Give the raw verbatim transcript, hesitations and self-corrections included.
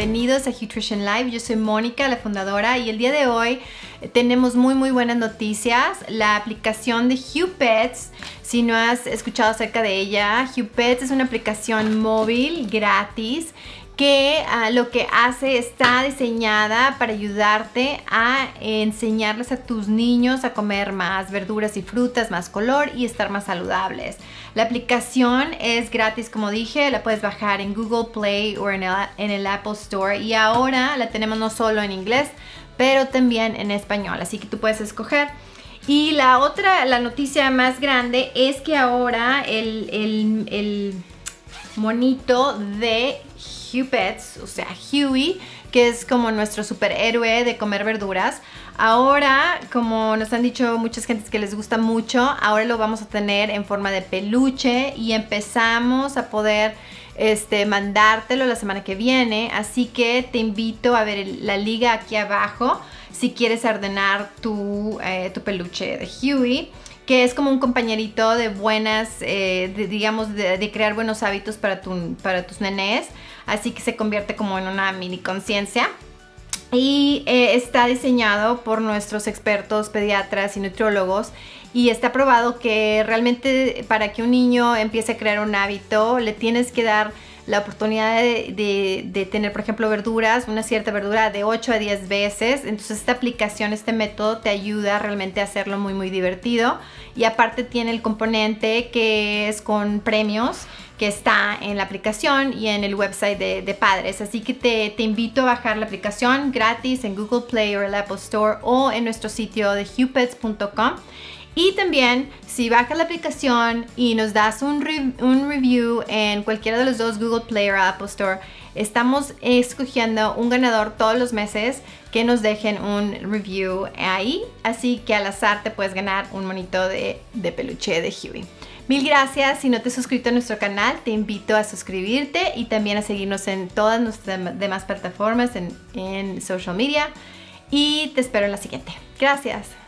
bienvenidos a Hutrition Live. Yo soy Mónica, la fundadora, y el día de hoy tenemos muy muy buenas noticias. La aplicación de HuPets, si no has escuchado acerca de ella, HuPets es una aplicación móvil gratis que uh, lo que hace, está diseñada para ayudarte a enseñarles a tus niños a comer más verduras y frutas, más color y estar más saludables. La aplicación es gratis, como dije, la puedes bajar en Google Play o en el, en el Apple Store, y ahora la tenemos no solo en inglés, pero también en español, así que tú puedes escoger. Y la otra, la noticia más grande es que ahora el, el, el monito de HuPets, o sea Huey, que es como nuestro superhéroe de comer verduras, ahora, como nos han dicho muchas gentes que les gusta mucho, ahora lo vamos a tener en forma de peluche y empezamos a poder este, mandártelo la semana que viene, así que te invito a ver el, la liga aquí abajo si quieres ordenar tu, eh, tu peluche de Huey, que es como un compañerito de buenas, eh, de, digamos, de, de crear buenos hábitos para, tu, para tus nenés. Así que se convierte como en una mini conciencia. Y eh, está diseñado por nuestros expertos pediatras y nutriólogos. Y está probado que realmente para que un niño empiece a crear un hábito, le tienes que dar la oportunidad de, de, de tener, por ejemplo, verduras, una cierta verdura de ocho a diez veces. Entonces esta aplicación, este método te ayuda realmente a hacerlo muy muy divertido, y aparte tiene el componente que es con premios, que está en la aplicación y en el website de, de padres. Así que te, te invito a bajar la aplicación gratis en Google Play o el Apple Store o en nuestro sitio de hupets punto com. Y también, si bajas la aplicación y nos das un, re un review en cualquiera de los dos, Google Play o Apple Store, estamos escogiendo un ganador todos los meses que nos dejen un review ahí. Así que al azar te puedes ganar un monito de, de peluche de Huey. Mil gracias. Si no te has suscrito a nuestro canal, te invito a suscribirte y también a seguirnos en todas nuestras demás plataformas en, en social media. Y te espero en la siguiente. Gracias.